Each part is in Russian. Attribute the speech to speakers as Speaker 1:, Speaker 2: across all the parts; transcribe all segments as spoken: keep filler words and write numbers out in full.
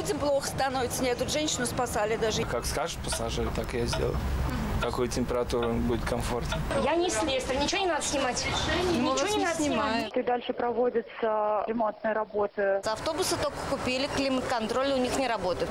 Speaker 1: Людям плохо становится. Нет, тут женщину спасали даже.
Speaker 2: Как скажешь пассажир, так я сделаю. Какой температуры будет комфортно.
Speaker 3: Я не слесарь, ничего не надо снимать.
Speaker 4: Мы
Speaker 3: ничего не надо снимать.
Speaker 4: И дальше проводятся ремонтные работы.
Speaker 3: Автобусы только купили, климат-контроль у них не работает.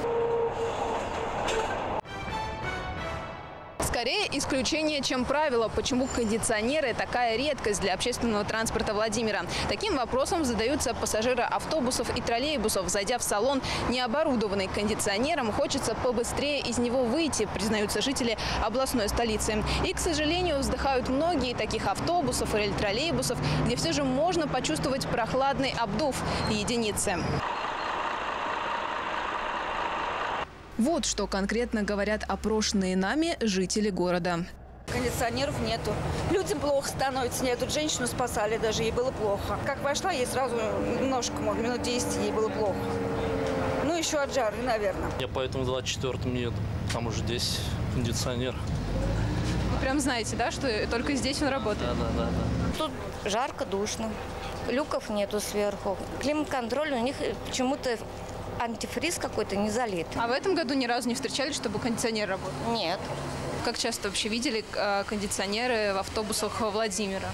Speaker 5: Скорее исключение, чем правило. Почему кондиционеры такая редкость для общественного транспорта Владимира? Таким вопросом задаются пассажиры автобусов и троллейбусов. Зайдя в салон, не оборудованный кондиционером, хочется побыстрее из него выйти, признаются жители областной столицы. И, к сожалению, вздыхают многие таких автобусов или троллейбусов, где все же можно почувствовать прохладный обдув единицы. Вот что конкретно говорят опрошенные нами жители города.
Speaker 1: Кондиционеров нету. Людям плохо становится. Нет, тут женщину спасали даже, ей было плохо. Как вошла, ей сразу немножко, может, минут десять, ей было плохо. Ну, еще от жары, наверное.
Speaker 6: Я поэтому двадцать четвёртым еду. Там уже здесь кондиционер.
Speaker 5: Вы прям знаете, да, что только здесь он работает?
Speaker 6: Да, да, да, да.
Speaker 3: Тут жарко, душно. Люков нету сверху. Климат-контроль у них почему-то антифриз какой-то не залит.
Speaker 5: А в этом году ни разу не встречались, чтобы кондиционер работал?
Speaker 3: Нет.
Speaker 5: Как часто вообще видели кондиционеры в автобусах Владимира?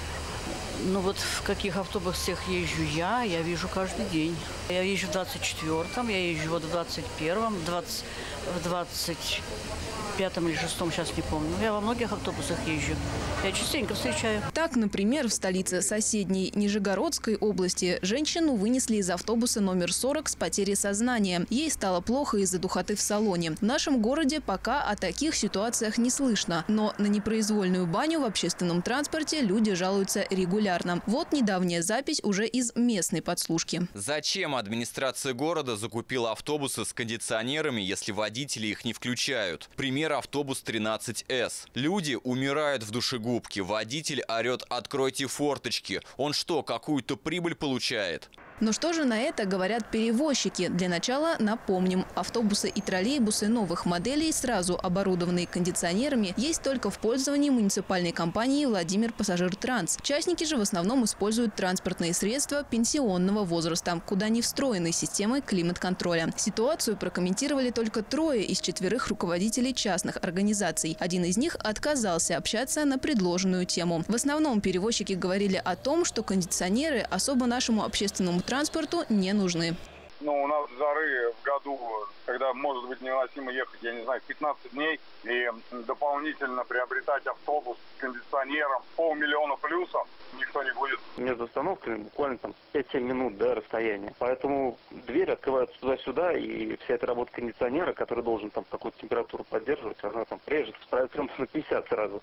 Speaker 7: Ну вот в каких автобусах езжу я, я вижу каждый день. Я езжу в двадцать четвёртом, я езжу вот в двадцать первом, в двадцать пятом или шестом, сейчас не помню. Я во многих автобусах езжу. Я частенько встречаю.
Speaker 5: Так, например, в столице соседней Нижегородской области женщину вынесли из автобуса номер сорок с потерей сознания. Ей стало плохо из-за духоты в салоне. В нашем городе пока о таких ситуациях не слышно. Но на непроизвольную баню в общественном транспорте люди жалуются регулярно. Вот недавняя запись уже из местной подслушки.
Speaker 8: Зачем администрация города закупила автобусы с кондиционерами, если водители их не включают? Пример: автобус тринадцать эс. Люди умирают в душегубке. Водитель орет: «Откройте форточки». Он что, какую-то прибыль получает?
Speaker 5: Но что же на это говорят перевозчики? Для начала напомним, автобусы и троллейбусы новых моделей, сразу оборудованные кондиционерами, есть только в пользовании муниципальной компании «Владимир Пассажиртранс». Частники же в основном используют транспортные средства пенсионного возраста, куда не встроены системы климат-контроля. Ситуацию прокомментировали только трое из четверых руководителей частных организаций. Один из них отказался общаться на предложенную тему. В основном перевозчики говорили о том, что кондиционеры особо нашему общественному транспорту не нужны.
Speaker 9: Ну, у нас жары в году, когда может быть невыносимо ехать, я не знаю, пятнадцать дней, и дополнительно приобретать автобус с кондиционером полмиллиона плюсом никто не будет.
Speaker 10: Между остановками буквально там пять-семь минут, да, расстояние. Поэтому дверь открывается туда-сюда, и вся эта работа кондиционера, который должен там какую-то температуру поддерживать, она там режет, справится на пятьдесят сразу.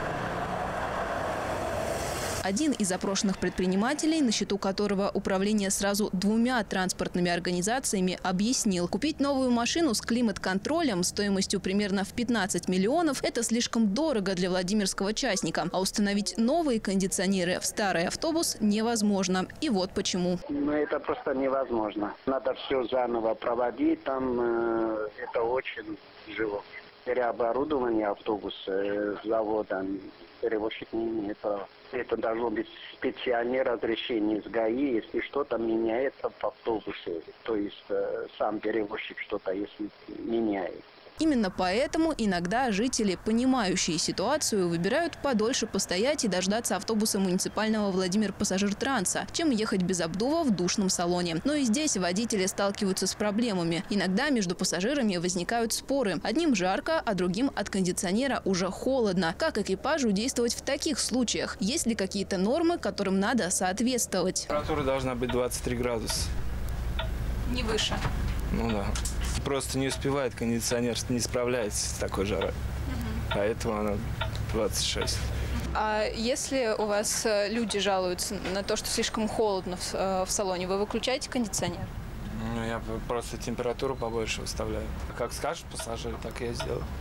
Speaker 5: Один из опрошенных предпринимателей, на счету которого управление сразу двумя транспортными организациями, объяснил, купить новую машину с климат-контролем стоимостью примерно в пятнадцать миллионов – это слишком дорого для владимирского частника. А установить новые кондиционеры в старый автобус невозможно. И вот почему.
Speaker 11: Ну, это просто невозможно. Надо все заново проводить, там э, это очень тяжело. Переоборудование автобуса э, завода перевозчик не имеет права. Это должно быть специальное разрешение с ГАИ, если что-то меняется в автобусе. То есть э, сам перевозчик что-то если меняет.
Speaker 5: Именно поэтому иногда жители, понимающие ситуацию, выбирают подольше постоять и дождаться автобуса муниципального Владимир Пассажиртранса, чем ехать без обдува в душном салоне. Но и здесь водители сталкиваются с проблемами. Иногда между пассажирами возникают споры. Одним жарко, а другим от кондиционера уже холодно. Как экипажу действовать в таких случаях? Есть ли какие-то нормы, которым надо соответствовать?
Speaker 2: Температура должна быть двадцать три градуса.
Speaker 5: Не выше.
Speaker 2: Ну да. Просто не успевает кондиционер, не справляется с такой жарой. Угу. Поэтому она двадцать шесть.
Speaker 5: А если у вас люди жалуются на то, что слишком холодно в, в салоне, вы выключаете кондиционер?
Speaker 2: Ну, я просто температуру побольше выставляю. Как скажет пассажир, так я сделаю.
Speaker 5: Угу.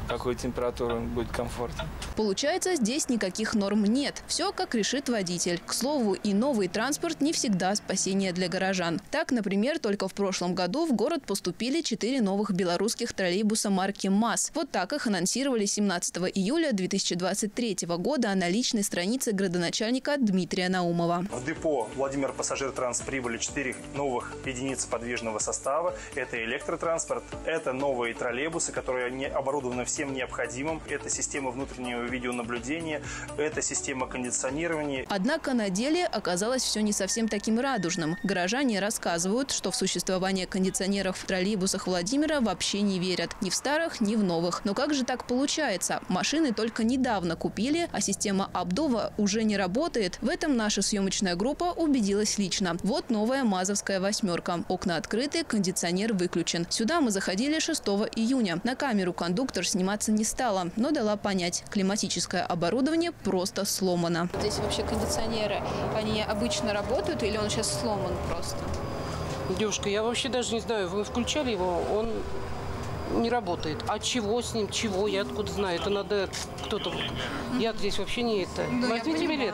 Speaker 2: какой температуры будет комфортно.
Speaker 5: Получается, здесь никаких норм нет. Все, как решит водитель. К слову, и новый транспорт не всегда спасение для горожан. Так, например, только в прошлом году в город поступили четыре новых белорусских троллейбуса марки МАЗ. Вот так их анонсировали семнадцатого июля две тысячи двадцать третьего года на личной странице градоначальника Дмитрия Наумова.
Speaker 12: В депо Владимир Пассажир-Транс прибыли четыре новых единицы подвижного состава. Это электротранспорт, это новые троллейбусы, которые не оборудованы всем необходимым. Это система внутреннего видеонаблюдения, это система кондиционирования.
Speaker 5: Однако на деле оказалось все не совсем таким радужным. Горожане рассказывают, что в существование кондиционеров в троллейбусах Владимира вообще не верят. Ни в старых, ни в новых. Но как же так получается? Машины только недавно купили, а система обдува уже не работает. В этом наша съемочная группа убедилась лично. Вот новая мазовская восьмерка. Окна открыты, кондиционер выключен. Сюда мы заходили шестого июня. На камеру кондуктор сниматься не стала, но дала понять, климатическое оборудование просто сломано.
Speaker 13: Здесь вообще кондиционеры, они обычно работают или он сейчас сломан просто?
Speaker 14: Девушка, я вообще даже не знаю, вы включали его, он не работает. А чего с ним, чего, я откуда знаю, это надо кто-то... Я здесь вообще не это.
Speaker 13: Ну,
Speaker 14: возьмите билет.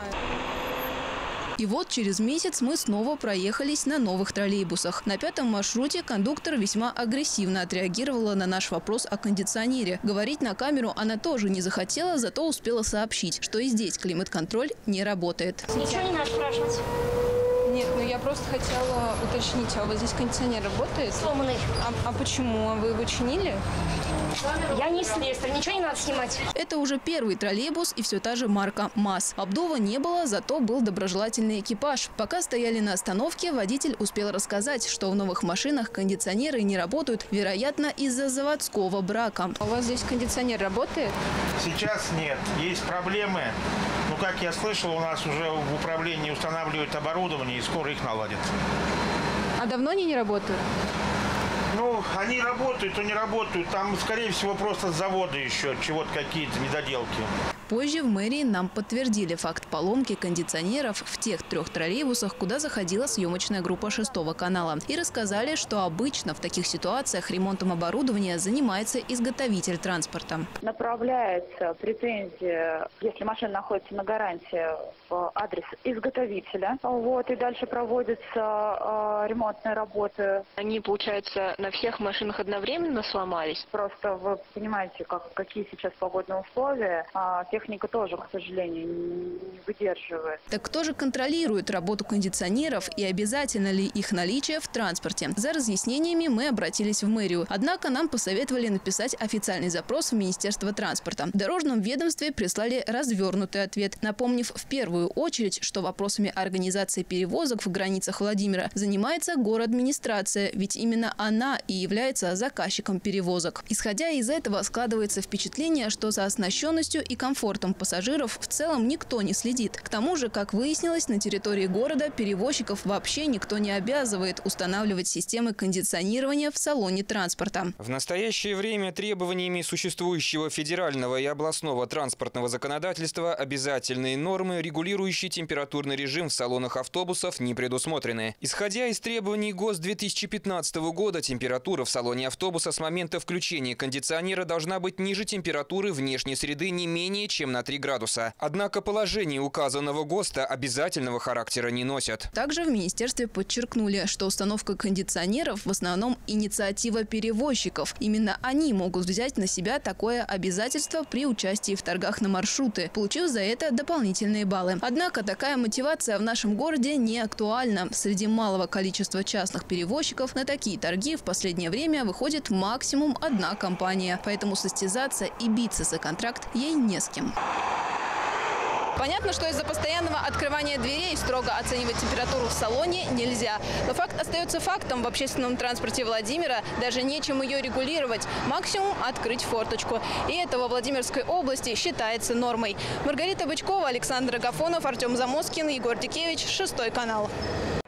Speaker 5: И вот через месяц мы снова проехались на новых троллейбусах. На пятом маршруте кондуктор весьма агрессивно отреагировала на наш вопрос о кондиционере. Говорить на камеру она тоже не захотела, зато успела сообщить, что и здесь климат-контроль не работает.
Speaker 13: Ничего не надо спрашивать. Нет, ну я просто хотела уточнить, а вот здесь кондиционер работает?
Speaker 3: Сломанный.
Speaker 13: А, а почему? Вы его чинили?
Speaker 3: Я не слесарь, ничего не надо снимать.
Speaker 5: Это уже первый троллейбус и все та же марка МАЗ. Обдува не было, зато был доброжелательный экипаж. Пока стояли на остановке, водитель успел рассказать, что в новых машинах кондиционеры не работают, вероятно, из-за заводского брака.
Speaker 13: У вас здесь кондиционер работает?
Speaker 15: Сейчас нет. Есть проблемы. Ну, как я слышал, у нас уже в управлении устанавливают оборудование и скоро их наладят.
Speaker 13: А давно они не работают?
Speaker 15: Ну, они работают, то не работают. Там, скорее всего, просто с завода еще чего-то какие-то недоделки.
Speaker 5: Позже в мэрии нам подтвердили факт поломки кондиционеров в тех трех троллейбусах, куда заходила съемочная группа шестого канала. И рассказали, что обычно в таких ситуациях ремонтом оборудования занимается изготовитель транспорта.
Speaker 4: Направляется претензия, если машина находится на гарантии, в адрес изготовителя. Вот, и дальше проводятся э, ремонтные работы.
Speaker 16: Они, получается, на всех машинах одновременно сломались?
Speaker 4: Просто вы понимаете, как, какие сейчас погодные условия. А техника тоже, к сожалению, не выдерживает.
Speaker 5: Так кто же контролирует работу кондиционеров и обязательно ли их наличие в транспорте? За разъяснениями мы обратились в мэрию. Однако нам посоветовали написать официальный запрос в Министерство транспорта. В дорожном ведомстве прислали развернутый ответ, напомнив в первую очередь, что вопросами организации перевозок в границах Владимира занимается городадминистрация, ведь именно она и является заказчиком перевозок. Исходя из этого, складывается впечатление, что за оснащенностью и комфортом пассажиров в целом никто не следит. К тому же, как выяснилось, на территории города перевозчиков вообще никто не обязывает устанавливать системы кондиционирования в салоне транспорта.
Speaker 17: В настоящее время требованиями существующего федерального и областного транспортного законодательства обязательные нормы, регулирующие температурный режим в салонах автобусов, не предусмотрены. Исходя из требований ГОСТ две тысячи пятнадцатого года, температура в салоне автобуса с момента включения кондиционера должна быть ниже температуры внешней среды не менее чем на три градуса. Однако положение указанного ГОСТа обязательного характера не носят.
Speaker 5: Также в министерстве подчеркнули, что установка кондиционеров в основном инициатива перевозчиков. Именно они могут взять на себя такое обязательство при участии в торгах на маршруты, получив за это дополнительные баллы. Однако такая мотивация в нашем городе не актуальна. Среди малого количества частных перевозчиков на такие торги в последнее время выходит максимум одна компания. Поэтому состязаться и биться за контракт ей не с кем.
Speaker 13: Понятно, что из-за постоянного открывания дверей строго оценивать температуру в салоне нельзя. Но факт остается фактом. В общественном транспорте Владимира даже нечем ее регулировать. Максимум открыть форточку. И это во Владимирской области считается нормой. Маргарита Бычкова, Александр Агафонов, Артем Замоскин, Егор Дикевич, шестой канал.